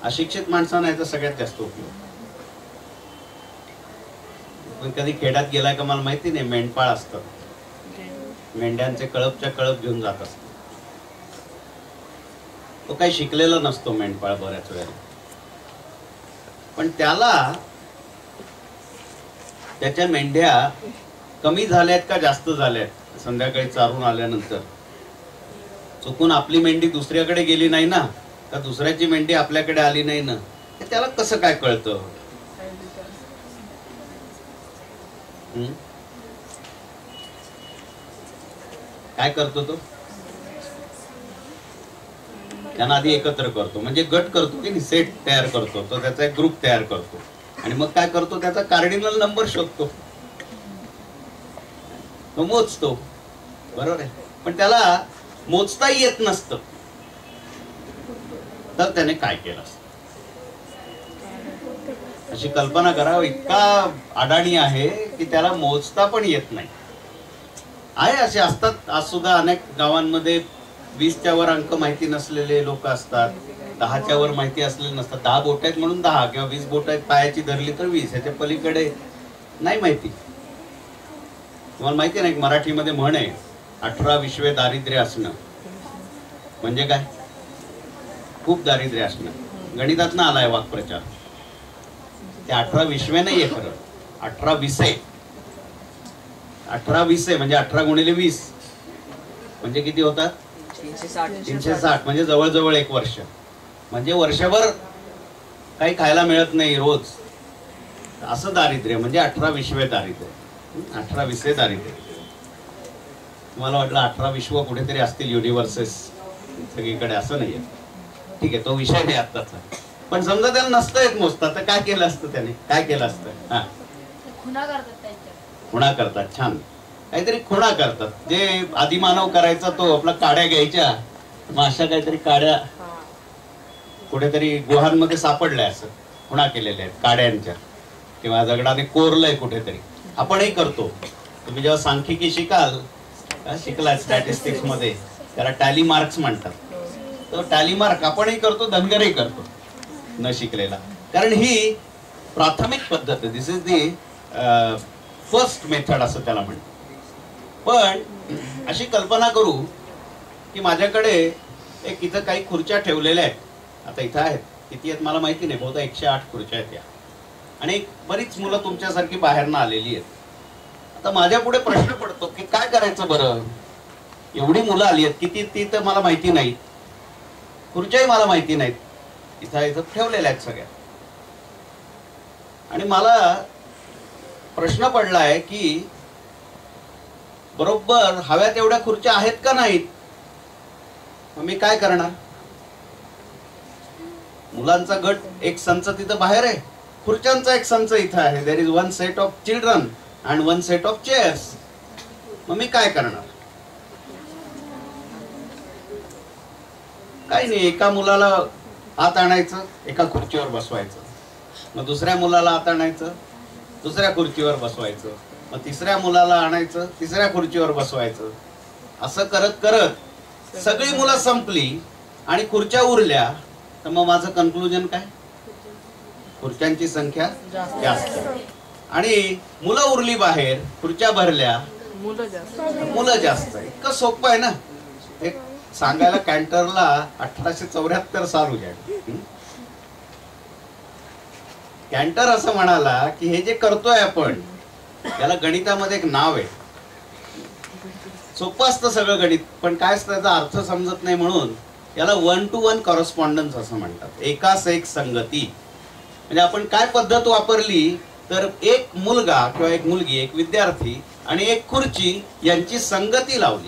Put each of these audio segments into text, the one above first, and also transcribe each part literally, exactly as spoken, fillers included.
अशिक्षित माणसांना याचा सगळ्यात जास्त उपयोग. पण कधी खेड्यात गेलाय का मला माहिती नाही, मेंढपाळ असतात, मेंढ्यांचे कळपच्या कळप घेऊन जात असतात. तो काही शिकलेला नसतो मेंढपाळ बऱ्याच वेळेला, पण त्याला त्याच्या मेंढ्या कमी झाल्यात का जास्त झाल्यात संध्याकाळी चारून आल्यानंतर, चुकून आपली मेंढी दुसऱ्याकडे गेली नाही ना, का दुसऱ्याची मेंढी आपल्याकडे आली नाही ना, हे त्याला कसं काय कळतं? काय करतो तो? त्यांना आधी एकत्र करतो, म्हणजे गट करतो की सेट तयार करतो, तो त्याचा एक ग्रुप तयार करतो आणि मग काय करतो, त्याचा कार्डिनल नंबर शोधतो, तो मोजतो. बरोबर आहे, पण त्याला मोजताही येत नसतं, तर त्याने काय केलं असतं? अशी कल्पना करा, इतका अडाणी आहे की त्याला मोजता पण येत नाही. आहे असे असतात आज सुद्धा अनेक गावांमध्ये. वीसच्या वर अंक माहिती नसलेले लोक असतात, दहाच्या वर माहिती असलेले नसतात. दहा बोट आहेत म्हणून दहा, किंवा वीस बोट आहेत पायाची धरली तर वीस, ह्याच्या पलीकडे नाही माहिती. तुम्हाला माहिती नाही, मराठीमध्ये म्हण आहे, अठरा विश्वे दारिद्र्य असणं. म्हणजे काय? खूप दारिद्र्य असणं. गणितातनं आलाय वाक्प्रचार. ते अठरा विश्वे नाहीये खरं, अठरा विसे. अठरा विसे म्हणजे अठरा गुणिले वीस म्हणजे किती होतात? तीनशे साठ. म्हणजे जवळजवळ एक वर्ष. म्हणजे वर्षभर काही खायला मिळत नाही रोज, असं दारिद्र्य. म्हणजे अठरा विश्वे दारिद्र्य, अठरा विसे दारिद्र्य. तुम्हाला वाटलं अठरा विश्व कुठेतरी असतील युनिव्हर्सेस सगळीकडे, असं नाहीये. ठीक आहे, तो विषय नाही आत्ताचा. पण समजा त्याला नसतं येत मोजता, तर काय केलं असतं त्याने? काय केलं असतं? हा, खुणा करतात. खुणा करतात. छान, काहीतरी खुणा करतात. जे आदिमानव करायचा तो आपला, काड्या घ्यायच्या, मग अशा काहीतरी काड्या कुठेतरी गुहांमध्ये सापडल्या, असं खुणा केलेल्या आहेत काड्यांच्या, किंवा दगडाने कोरलंय कुठेतरी. आपणही करतो. तुम्ही जेव्हा सांख्यिकी शिकाल, शिकलाय स्टॅटिस्टिक्स मध्ये, त्याला टॅली मार्क्स म्हणतात. तो टॅली मार्क आपणही करतो, धनगरही करतो न शिकलेला. कारण ही प्राथमिक पद्धत आहे. This is the first method असं त्याला म्हणतात. पण अशी कल्पना करू की माझ्याकडे एक इथं काही खुर्च्या ठेवलेल्या आहेत. आता इथं आहेत, किती आहेत मला माहिती नाही, बहुधा एकशे आठ खुर्च्या आहेत या. आणि बरीच मुलं तुमच्यासारखी बाहेरनं आलेली आहेत. आता माझ्या पुढे प्रश्न पडतो की काय करायचं बरं? एवढी मुलं आली आहेत, किती ती तर मला माहिती नाही, खुर्च्याही मला माहिती नाहीत, इथं इथं ठेवलेल्या आहेत सगळ्या. आणि मला प्रश्न पडलाय की बरोबर हव्या तेवढ्या खुर्च्या आहेत का नाहीत? मग मी काय करणार? मुलांचा गट एक संच तिथं बाहेर आहे, खुर्च्यांचा एक संच इथं आहे. There is one set of children and one set of chairs. मग मी काय करणार? काही नाही, एका मुलाला आत आणायचं, एका खुर्चीवर बसवायचं. मग दुसऱ्या मुलाला आत आणायचं, दुसऱ्या खुर्चीवर बसवायचं. मग तिसऱ्या मुलाला आणायचं, तिसऱ्या खुर्चीवर बसवायचं. असं करत करत सगळी मुलं संपली आणि खुर्च्या उरल्या. तर मग माझं कन्क्लुजन काय? खुर्च्यांची संख्या जास्त आणि मुलं उरली बाहेर, खुर्च्या भरल्या, मुलं जास्त. इतकं सोपं आहे ना. एक सांगायला कॅन्टरला अठराशे चौऱ्याहत्तर साल उजाड. कॅन्टर असं म्हणाला की हे जे करतोय आपण, त्याला गणितामध्ये एक नाव आहे. सोपं असतं सगळं गणित, पण काय असतं त्याचा अर्थ समजत नाही, म्हणून याला वन टू वन कॉरेस्पॉन्डन्स असं म्हणतात. एकास एक संगती. म्हणजे आपण काय पद्धत वापरली तर एक मुलगा किंवा एक मुलगी, एक विद्यार्थी आणि एक खुर्ची यांची संगती लावली,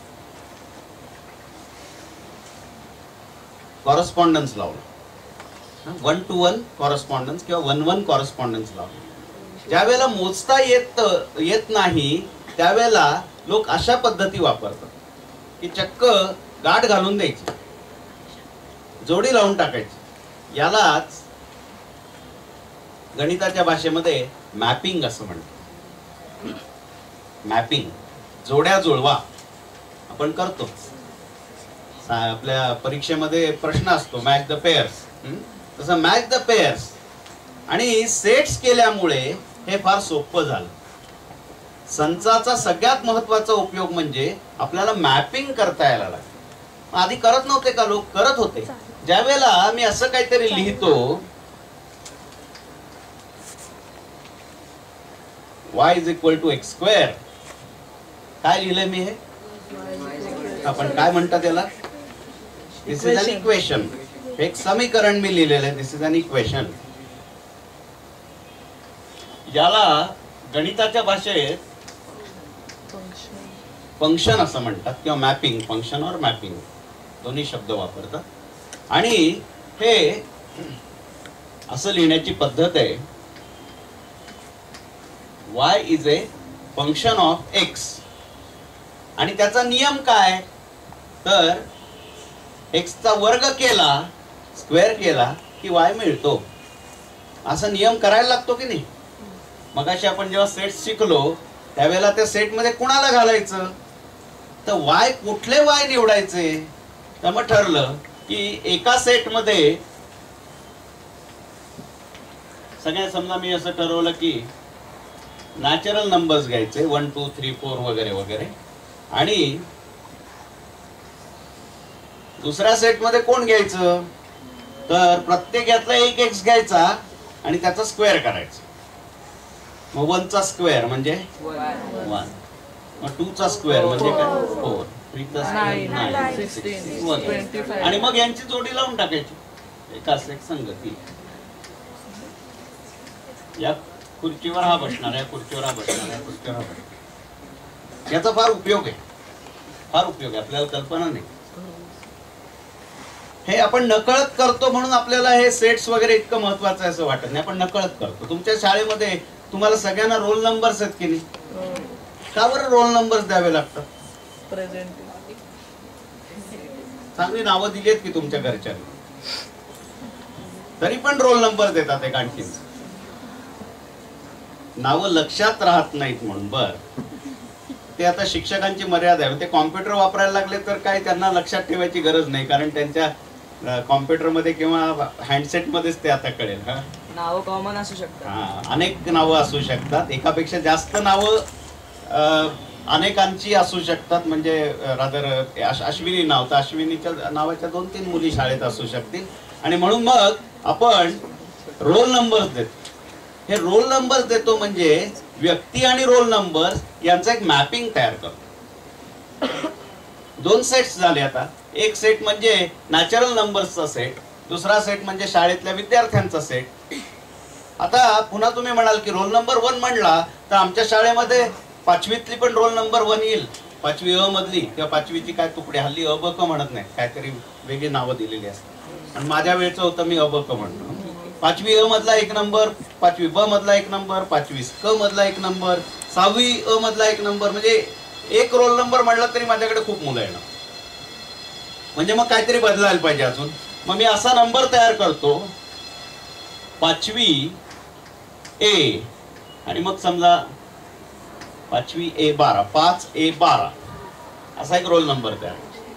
कॉरेस्पॉन्डन्स लावलं, वन टू वन कॉरेस्पॉन्डन्स किंवा वन वन कॉरेस्पॉन्डन्स लावलं. ज्या वेळेला मोजता येत येत नाही त्यावेळेला लोक अशा पद्धती वापरतात की चक्क गाठ घालून द्यायची, जोडी लावून टाकायची. यालाच गणिताच्या भाषेमध्ये मॅपिंग असं म्हणतात. मॅपिंग, जोड्या जुळवा आपण करतो. आपल्या परीक्षेमध्ये प्रश्न असतो, मॅच द पेअर्स. तसं मॅच द पेअर्स आणि सेट्स केल्यामुळे हे फार सोपं झालं. संचाचा सगळ्यात महत्वाचा उपयोग म्हणजे आपल्याला मॅपिंग करता यायला लागतं. आधी करत नव्हते का लोक? करत होते. ज्या वेळेला मी असं काहीतरी लिहितो, y is equal to x square, काय लिहिलंय मी? हे आपण काय म्हणतात त्याला? This is an equation. एक समीकरण मी लिहिलेलं आहे. This is an equation. याला गणिताच्या भाषेत फंक्शन असं म्हणतात किंवा मॅपिंग, फंक्शन और मॅपिंग दोन्ही शब्द वापरतात. आणि हे असं लिहिण्याची पद्धत आहे, y is a function of x. आणि त्याचा नियम काय? तर x चा वर्ग केला, स्क्वेअर केला की y मिळतो, असा नियम करायला लागतो की नाही? मगाशी आपण जेव्हा सेट शिकलो त्यावेळेला त्या सेट मध्ये कुणाला घालायचं, तर y कुठले y निवडायचे. तर मग ठरलं की एका सेट मध्ये सगळ्या, समजा मी असं ठरवलं की नॅचरल नंबर्स घ्यायचे, वन टू थ्री फोर वगैरे वगैरे, आणि दुसऱ्या सेट मध्ये कोण घ्यायचं, तर प्रत्येक यातला एक एक्स घ्यायचा आणि त्याचा स्क्वेअर करायचा. मग वन चा स्क्वेअर म्हणजे वन, मग टू चा स्क्वेअर म्हणजे काय? फोर, थ्री चा स्क्वेअर नाईन, सिक्स, आणि मग यांची जोडी लावून टाकायची एकाच एक संगती. या खुर्चीवर हा बसणार, या खुर्चीवर हा बसणार, या खुर्चीवर हा बसणार. याचा फार उपयोग आहे, फार उपयोग आहे, आपल्याला कल्पना नाही. हे आपण नकळत करतो म्हणून आपल्याला हे सेट्स वगैरे इतकं महत्वाचं आहे असं वाटत नाही. आपण नकळत करतो. तुमच्या शाळेमध्ये तुम्हाला सगळ्यांना रोल नंबर्स आहेत की नाही? का बरं रोल नंबर्स द्यावे लागतात? चांगली नावं दिली आहेत की तुमच्या घरच्यांनी, तरी पण रोल नंबर देतात एक आणखी. नावं लक्षात राहत नाहीत म्हणून. बर, ते आता शिक्षकांची मर्यादा आहे. ते कॉम्प्युटर वापरायला लागले तर काय त्यांना लक्षात ठेवायची गरज नाही, कारण त्यांच्या कॉम्प्युटर मध्ये किंवा हँडसेट मध्येच ते आता कळेल. हा, नावं कॉमन असू शकतात. हा, अनेक नावं असू शकतात, एकापेक्षा जास्त नावं अनेकांची असू शकतात. म्हणजे रादर अश्विनी नाव, तर अश्विनीच्या नावाच्या दोन तीन मुली शाळेत असू शकतील. आणि म्हणून मग आपण रोल नंबर्स देतो. हे रोल नंबर्स देतो म्हणजे व्यक्ती आणि रोल नंबर यांचा एक मॅपिंग तयार करतो. दोन सेट्स झाले आता. एक सेट म्हणजे नॅचरल नंबर्सचा सेट, दुसरा सेट म्हणजे शाळेतल्या विद्यार्थ्यांचा सेट. आता पुन्हा तुम्ही म्हणाल की रोल नंबर वन म्हणला तर आमच्या शाळेमध्ये पाचवीतली पण रोल नंबर वन येईल, पाचवी अ मधली किंवा पाचवीची काय तुकडे, हल्ली अ ब क म्हणत नाही, काहीतरी वेगळी नावं दिलेली असतात. आणि माझ्या वेळचं होतं मी अ ब क म्हणतो. पाचवी अ मधला एक नंबर, पाचवी ब मधला एक नंबर, पाचवी क मधला एक नंबर, सहावी अ मधला एक नंबर. म्हणजे एक रोल नंबर म्हणला तरी माझ्याकडे खूप मुलं येणार. म्हणजे मग काहीतरी बदलायला पाहिजे अजून. मग मी असा नंबर तयार करतो, पाचवी ए, आणि मग समजा पाचवी ए बारा, पाच ए बारा असा एक रोल नंबर तयार.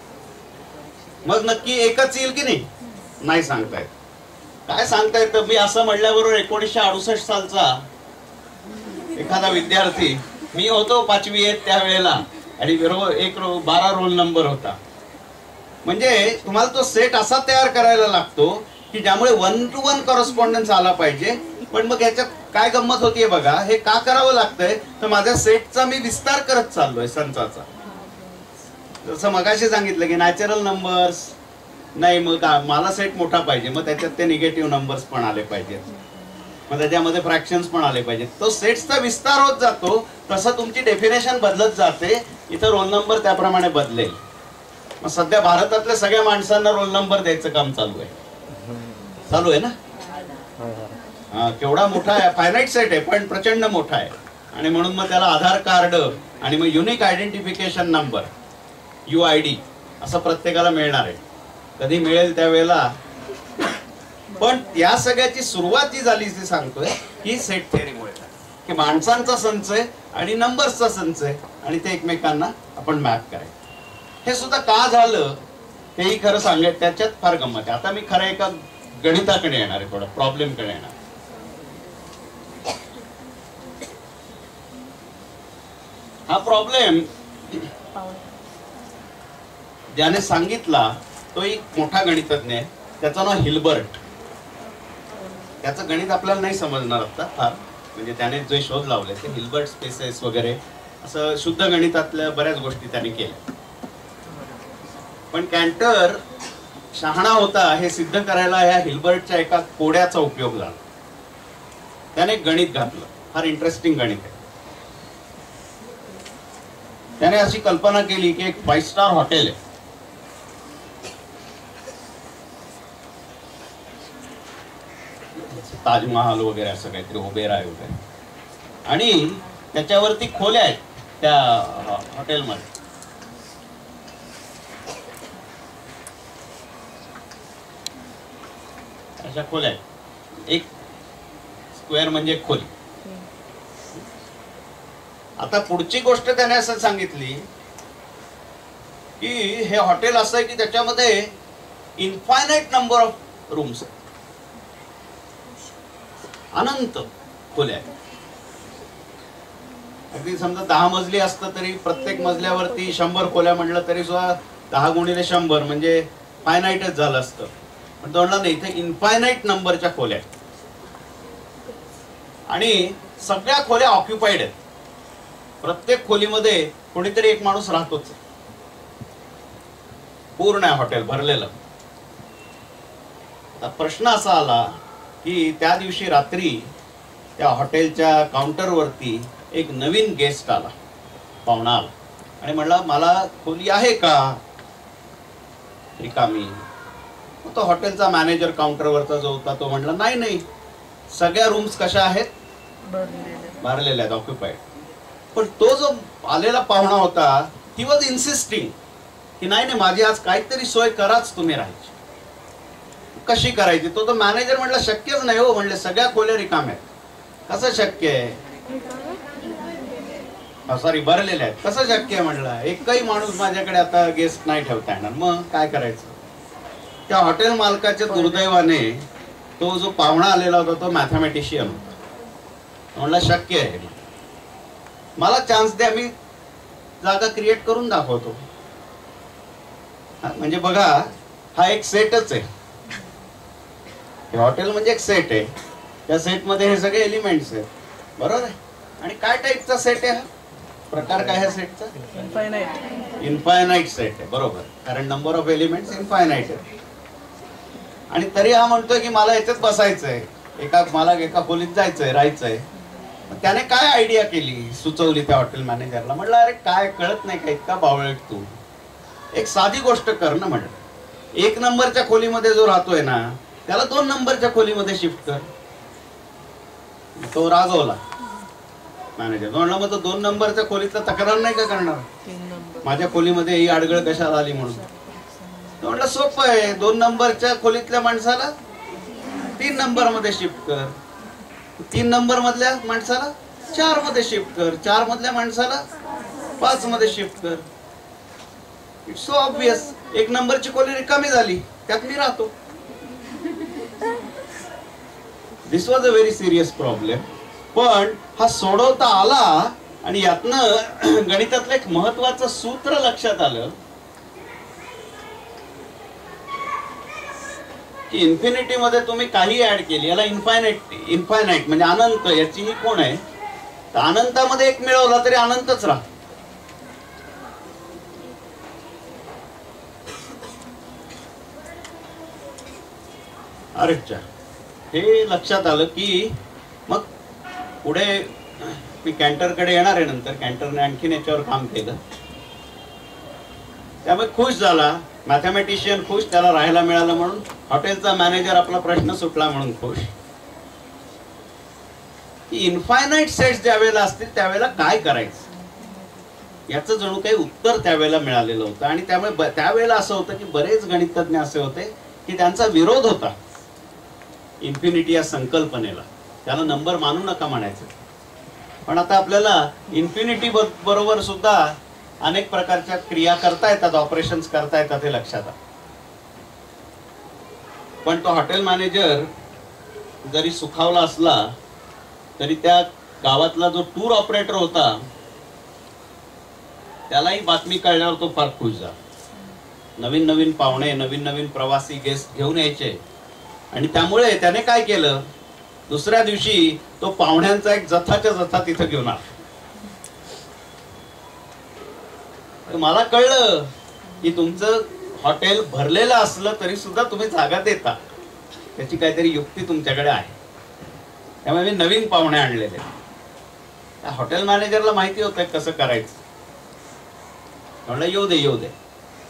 मग नक्की एकच येईल की नाही? नाही सांगता येत. काय सांगता येतं? मी असं म्हटल्याबरोबर एकोणीसशे अडुसष्ट सालचा एखादा विद्यार्थी, मी होतो पाचवी येत त्यावेळेला, आणि एक रो बारा रोल नंबर होता. म्हणजे तुम्हाला तो सेट असा तयार करायला लागतो की ज्यामुळे वन टू वन करस्पॉन्डन्स आला पाहिजे. पण मग याच्यात काय गंमत होतीये बघा. हे का करावं लागतंय? तर माझ्या सेटचा मी विस्तार करत चाललोय, संचाचा. जसं मगाशी सांगितलं की नॅचरल नंबर्स नाही, मग मला सेट मोठा पाहिजे, मग त्याच्यात ते निगेटिव्ह नंबर्स पण आले पाहिजेत, मग त्याच्यामध्ये फ्रॅक्शन्स पण आले पाहिजेत. तो सेट्सचा विस्तार होत जातो, तसं तुमची डेफिनेशन बदलत जाते. इथं रोल नंबर त्याप्रमाणे बदलेल. मग सध्या भारतातल्या सगळ्या माणसांना रोल नंबर द्यायचं काम चालू आहे. चालू आहे ना? हा, केवढा मोठा आहे, फायनाईट सेट आहे पण प्रचंड मोठा आहे. आणि म्हणून मग त्याला आधार कार्ड आणि मग unique identification number, U I D असं प्रत्येकाला मिळणार आहे. कधी मिळेल त्यावेळेला. पण या सगळ्याची सुरुवात जी झाली ती सांगतोय ही सेट थेअरीमुळे, की माणसांचा संच आहे आणि नंबर्सचा संच आहे आणि ते एकमेकांना आपण मॅप करायचं. हे सुद्धा का झालं तेही खरं सांगायचं, त्याच्यात फार गंमत आहे. आता मी खरं एका गणिताकडे येणार आहे, थोडा प्रॉब्लेमकडे येणार. हा प्रॉब्लेम ज्याने सांगितला तो एक मोठा गणितज्ञ आहे, त्याचं नाव हिल्बर्ट. त्याचं गणित आपल्याला नाही समजणार आता फार, म्हणजे त्याने जे शोध लावले ते हिल्बर्ट स्पेसेस वगैरे असं शुद्ध गणितातल्या बऱ्याच गोष्टी त्याने केल्या. पण कॅन्टर शहाणा होता हे सिद्ध करायला या हिल्बर्टच्या एका कोड्याचा उपयोग झाला. त्याने गणित घातलं, फार इंटरेस्टिंग गणित आहे. त्याने अशी कल्पना केली की एक फाईव्ह स्टार हॉटेल आहे, ताजमहाल वगैरे असं काहीतरी, ओबेराय वगैरे, आणि त्याच्यावरती खोल्या आहेत त्या हॉटेलमध्ये. अशा खोल्या आहेत, एक स्क्वेअर म्हणजे एक खोली. आता पुढची गोष्ट त्याने असं सांगितली की हे हॉटेल असं आहे की त्याच्यामध्ये इनफायनाइट नंबर ऑफ रूम्स आहेत, अनंत खोल्या आहेत. अगदी समजा दहा मजली असतं तरी प्रत्येक मजल्यावरती शंभर खोल्या म्हटलं तरी सुद्धा दहा गुणिले शंभर म्हणजे फायनाईटच झालं असतं. पण तो म्हणला नाही, इथे इनफायनाइट नंबरच्या खोल्या आहेत आणि सगळ्या खोल्या ऑक्युपाईड आहेत. प्रत्येक खोलीमध्ये कोणीतरी एक माणूस राहतोच, पूर्ण आहे हॉटेल भरलेलं. आता प्रश्न असा आला की त्या दिवशी रात्री त्या हॉटेलच्या काउंटरवरती एक नवीन गेस्ट आला, पाहुणा आला आणि म्हणला मला खोली आहे का रिकामी. तो हॉटेलचा मॅनेजर काउंटरवरचा जो होता तो म्हणला नाही नाही, सगळ्या रूम्स कशा आहेत, भरलेल्या आहेत, ऑक्युपाईड. पण तो जो आलेला पाहुणा होता ही वॉज इन्सिस्टिंग की नाही नाही माझी आज काहीतरी सोय कराच तुम्ही राहायची. कशी करायची? तो तो मॅनेजर म्हटला शक्यच नाही हो, म्हणले सगळ्या खोल्या रिकाम्या आहेत. कसं शक्य आहे? सॉरी भरलेल्या आहेत. कसं शक्य आहे म्हणलं, एकही माणूस माझ्याकडे आता गेस्ट नाही ठेवता येणार. मग काय करायचं? त्या हॉटेल मालकाच्या दुर्दैवाने तो जो पाहुणा आलेला होता तो मॅथमॅटिशियन होता. म्हणला शक्य आहे, मला चान्स द्या, मी जागा क्रिएट करून दाखवतो. म्हणजे बघा हा एक सेटच आहे, हॉटेल म्हणजे एक सेट आहे, त्या सेटमध्ये हे सगळे एलिमेंट्स आहेत, बरोबर आहे. आणि काय टाईपचा सेट आहे हा प्रकार, काय ह्या सेटचा? इनफायनाइट इनफायनाइट सेट आहे, बरोबर, कारण नंबर ऑफ एलिमेंट्स इनफायनाइट आहे. आणि तरी हा म्हणतोय की मला याच्यात बसायचंय, एका मला एका खोलीत जायचंय, राहायचंय. त्याने काय आयडिया केली, सुचवली त्या हॉटेल मॅनेजरला. म्हटलं अरे काय कळत नाही का, इतका बावळट तू, एक साधी गोष्ट कर ना. म्हटलं एक नंबरच्या खोलीमध्ये जो राहतोय ना त्याला दोन नंबरच्या खोलीमध्ये शिफ्ट कर. तो रागवला मॅनेजर. म्हणलं मग तो दोन नंबरच्या खोलीतला तक्रार नाही का करणार, माझ्या खोलीमध्ये ही आडगळ कशाला आली म्हणून? म्हणलं सोपं आहे, दोन नंबरच्या खोलीतल्या माणसाला तीन नंबर मध्ये शिफ्ट कर, तीन नंबर मधल्या माणसाला चार मध्ये शिफ्ट कर, चार मधल्या माणसाला पाच मध्ये शिफ्ट कर. It's so obvious. एक नंबरची खोली रिकामी झाली, त्यात मी राहतो. This was a very serious problem. पण हा सोडवता आला आणि यातनं गणितातलं एक महत्वाचं सूत्र लक्षात आलं की इन्फिनिटी मध्ये तुम्ही काही ऍड केली, याला इन्फायनाइट इन्फायनाइट म्हणजे अनंत, याची ही कोण आहे, तर अनंतामध्ये एक मिळवला तरी अनंतच राहतो. अरेच्या हे लक्षात आलं की मग पुढे मी कॅन्टरकडे येणार आहे नंतर. कॅन्टरने आणखीन याच्यावर काम केलं, त्यामुळे खुश झाला. मॅथमॅटिशियन खुश, त्याला राहायला मिळालं म्हणून. हॉटेलचा मॅनेजर आपला प्रश्न सुटला म्हणून खुश. इनफायनाइट सेट्स ज्यावेळेला असतील त्यावेळेला काय करायचं याचं जणू काही उत्तर त्यावेळेला मिळालेलं होतं. आणि त्यामुळे त्यावेळेला असं होतं की बरेच गणितज्ञ असे होते की त्यांचा विरोध होता इन्फिनिटी या संकल्पनेला. त्याला नंबर मानू नका म्हणायचं. पण आता आपल्याला इन्फिनिटी बरोबर सुद्धा अनेक प्रकारच्या क्रिया करता येतात, ऑपरेशन्स करता येतात, हे लक्षात आलं. पण तो हॉटेल मॅनेजर जरी सुखावला असला तरी त्या गावातला जो टूर ऑपरेटर होता त्यालाही बातमी कळल्यावर तो फार खुश झाला. नवीन नवीन पाहुणे, नवीन नवीन प्रवासी गेस्ट घेऊन यायचे आणि त्यामुळे त्याने काय केलं, दुसऱ्या दिवशी तो पाहुण्यांचा एक जथाच्या जथा तिथं घेऊन आला. मला कळलं की तुमचं हॉटेल भरलेलं असलं तरी सुद्धा तुम्ही जागा देता, त्याची काहीतरी युक्ती तुमच्याकडे आहे. त्यामुळे मी नवीन पाहुणे आणलेले. त्या हॉटेल मॅनेजरला माहिती होतं कसं करायचं. म्हणलं येऊ दे येऊ दे.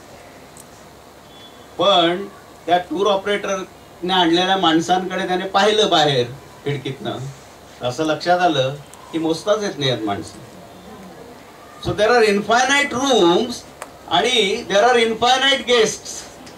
पण त्या टूर ऑपरेटरने आणलेल्या माणसांकडे त्याने पाहिलं बाहेर खिडकीतनं. असं लक्षात आलं की मोजताच येत नाही आहेत माणसं. So there are infinite rooms आणि देर आर इन्फायनाइट गेस्ट्स.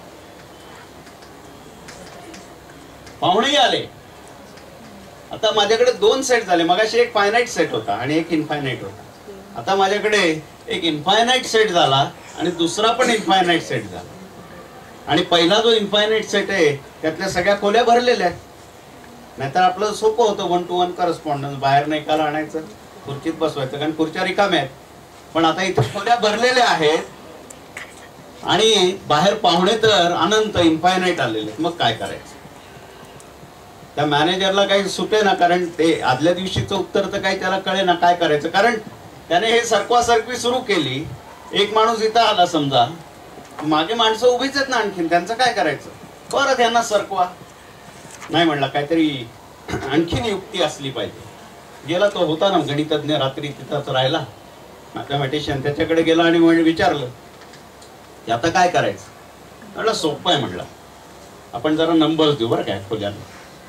पाहुणेही आले. आता माझ्याकडे दोन सेट झाले. मगाशी एक फायनाइट सेट होता आणि एक इन्फायनाइट होता. आता माझ्याकडे एक इन्फायनाइट सेट झाला आणि दुसरा पण इन्फायनाइट सेट झाला. आणि पहिला जो इन्फायनाइट सेट आहे त्यातल्या सगळ्या खोल्या भरलेल्या आहेत. नाहीतर आपलं सोपं होतं वन टू वन करस्पॉन्डन्स, बाहेर नाही एकाला आणायचं, खुर्चीत बसवायचं, कारण खुर्च्या रिकाम्या आहेत. पण आता इथे खोल्या भरलेल्या आहेत आणि बाहेर पाहुणे तर अनंत इन्फायनाइट आलेले आहेत. मग काय करायचं. त्या मॅनेजरला काही सुटे ना, कारण ते आदल्या दिवशीचं उत्तर तर काही त्याला कळे ना काय करायचं. कारण त्याने हे सरकवा सरकवी सुरू केली. एक माणूस इथं आला समजा, मागे माणसं उभीच आहेत ना आणखीन, त्यांचं काय करायचं. परत यांना सरकवा. नाही म्हणला, काहीतरी आणखीन युक्ती असली पाहिजे. गेला तो होता ना गणितज्ञ, रात्री तिथंच राहिला, मॅथमॅटिशियन, त्याच्याकडे गेला आणि म्हणजे विचारलं की आता काय करायचं. म्हणलं सोपं आहे. म्हणलं आपण जरा नंबर्स देऊ बरं काय खोल्याला.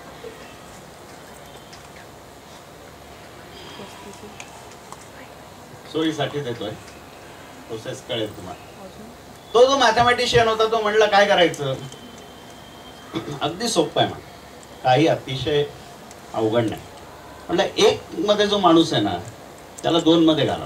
सोयीसाठी देतोय, प्रोसेस कळेल तुम्हाला. तो जो मॅथमॅटिशियन होता तो म्हणला काय करायचं. अगदी सोपं आहे म्हणा, काही अतिशय अवघड नाही. म्हणलं एक मध्ये जो माणूस आहे ना त्याला दोन मध्ये घाला.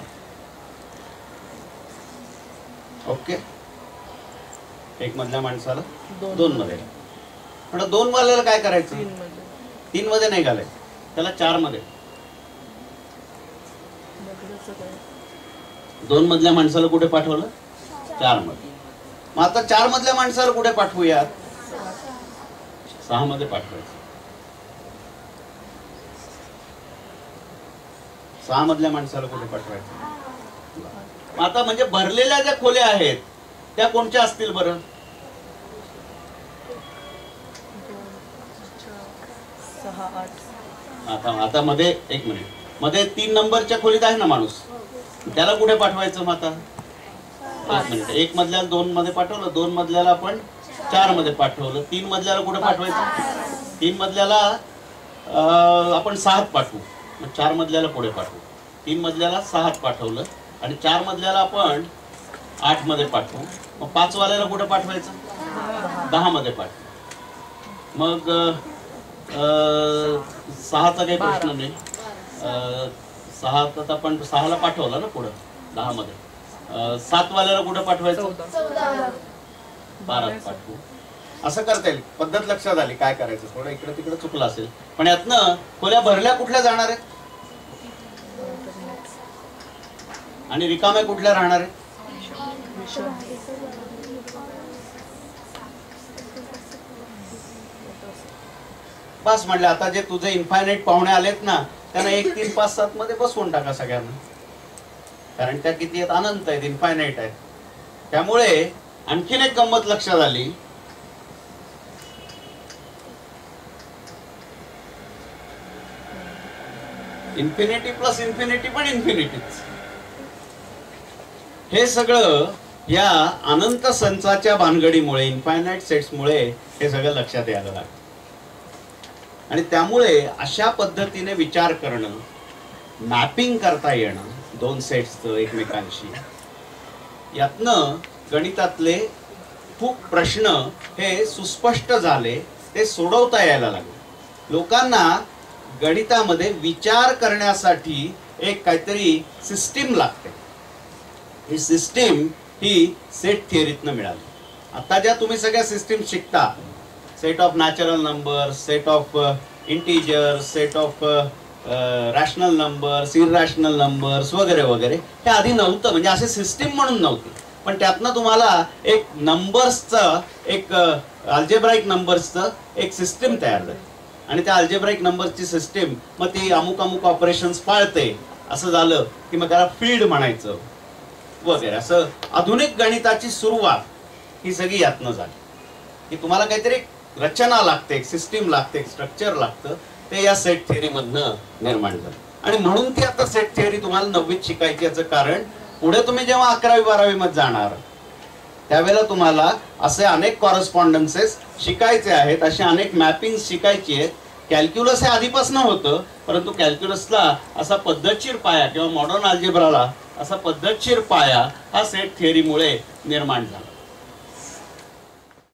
ओके, एक मधल्या माणसाला दोन मध्ये. म्हणलं दोन वाल्याला काय करायचं. तीन मध्ये नाही घालायचं, त्याला चार मध्ये. दोन मधल्या माणसाला कुठे पाठवलं, चार मध्ये. मग आता चार मधल्या माणसाला कुठे पाठवूयात, सहा मध्ये पाठवायचं. सहा मधल्या माणसाला कुठे पाठवायचं. आता म्हणजे भरलेल्या ज्या खोल्या आहेत त्या कोणत्या असतील बरं. आता आता मध्ये एक मिनिट, मध्ये तीन नंबरच्या खोलीत आहे ना माणूस, त्याला कुठे पाठवायचं. मग आता एक मिनिट, एक मधल्याला दोन मध्ये पाठवलं, दोन मधल्याला आपण चार मध्ये पाठवलं, तीन मधल्याला कुठे पाठवायचं. तीन मधल्याला आपण सहात पाठवू, मग चार मधल्याला पुढे पाठवू. तीन मधल्याला सहात पाठवलं आणि चार मधल्याला आपण आठ मध्ये पाठवू. मग पाच वाल्याला कुठे पाठवायचं, दहा मध्ये पाठवू. मग सहाचा काही प्रश्न नाही. सहा तर आपण सहाला पाठवला ना पुढं, दहा मध्ये. सात वाल्याला कुठे पाठवायचं, बारात पाठवू. असं करता येईल. पद्धत लक्षात आली काय करायचं. थोडं इकडे तिकडे चुकलं असेल, पण यातनं खोल्या भरल्या कुठल्या जाणार आहेत आणि रिकाम्या कुठल्या राहणार आहेत. बस म्हणलं आता जे तुझे इन्फायनाइट पाहुणे आलेत ना त्यांना एक तीन पाच सात मध्ये बसवून टाका सगळ्यांना, कारण त्या किती आहेत, अनंत आहेत, इन्फायनाइट आहेत. त्यामुळे आणखीन एक गंमत लक्षात आली. इन्फिनिटी प्लस इन्फिनिटी पण इन्फिनिटीच. हे सगळं या अनंत संचाच्या भानगडीमुळे, इन्फायनाइट सेट्समुळे हे सगळं लक्षात यायला लागलं. आणि त्यामुळे अशा पद्धतीने विचार करणं, मॅपिंग करता येणं दोन सेट्सचं एकमेकांशी, यातनं गणितातले खूप प्रश्न हे सुस्पष्ट झाले, ते सोडवता यायला लागले. लोकांना गणितामध्ये विचार करण्यासाठी एक काहीतरी सिस्टीम लागते. ही सिस्टीम ही सेट थिअरीतनं मिळाली. आता ज्या तुम्ही सगळ्या सिस्टीम शिकता set of natural number, set of integer, set of rational numbers, irrational numbers वगैरे वगैरे हे आधी नव्हतं, म्हणजे असे सिस्टीम म्हणून नव्हती. पण त्यातनं तुम्हाला एक नंबर्सचं एक अल्जेब्राईक नंबर्सचं एक सिस्टीम तयार झाली आणि त्या अल्जेब्राईक नंबर्सची सिस्टीम मग ती अमुक अमुक ऑपरेशन्स पाळते असं झालं की मग त्याला फील्ड म्हणायचं वगैरे. असं आधुनिक गणिताची सुरुवात ही सगळी यातनं झाली की तुम्हाला काहीतरी रचना लागते, एक सिस्टीम लागते, एक स्ट्रक्चर लागतं. ते या सेट थिअरी मधनं निर्माण झालं आणि म्हणून ती आता सेट थिअरी तुम्हाला नववीत शिकायची. याचं कारण पुढे तुम्ही जेव्हा अकरावी बारावी मध्ये जाणार त्यावेळेला तुम्हाला असे अनेक कॉरेस्पॉन्डन्सेस शिकायचे आहेत, असे अनेक मॅपिंग शिकायची आहेत. कॅल्क्युलस हे आधीपासून होतं, परंतु कॅल्क्युलसला असा पद्धतशीर पाया किंवा मॉडर्न अल्जेब्राला असा पद्धतशीर पाया हा सेट थिअरीमुळे निर्माण झाला.